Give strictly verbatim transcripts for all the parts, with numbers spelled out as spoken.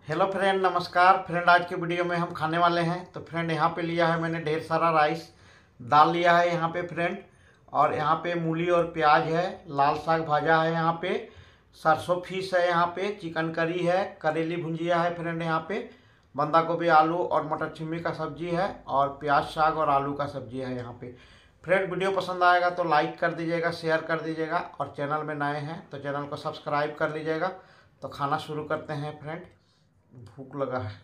Hello friend, नमस्कार friend. आज के वीडियो में हम खाने वाले हैं। तो फ्रेंड यहाँ पे लिया है मैंने ढेर सारा राइस, दाल लिया है यहाँ पे फ्रेंड, और यहाँ पे मूली और प्याज है, लाल साग भाजा है, यहाँ पे सरसों फीस है, यहाँ पे चिकन करी है, करेली भुंजिया है फ्रेंड, यहाँ पे बंदा गोभी आलू और मटर छिम्मी का सब्जी है, और प्याज साग और आलू का सब्जी है यहाँ पे फ्रेंड। वीडियो पसंद आएगा तो लाइक कर दीजिएगा, शेयर कर दीजिएगा, और चैनल में नए हैं तो चैनल को सब्सक्राइब कर लीजिएगा। तो खाना शुरू करते हैं फ्रेंड, भूख लगा है।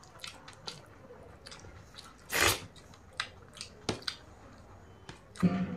Mm-hmm.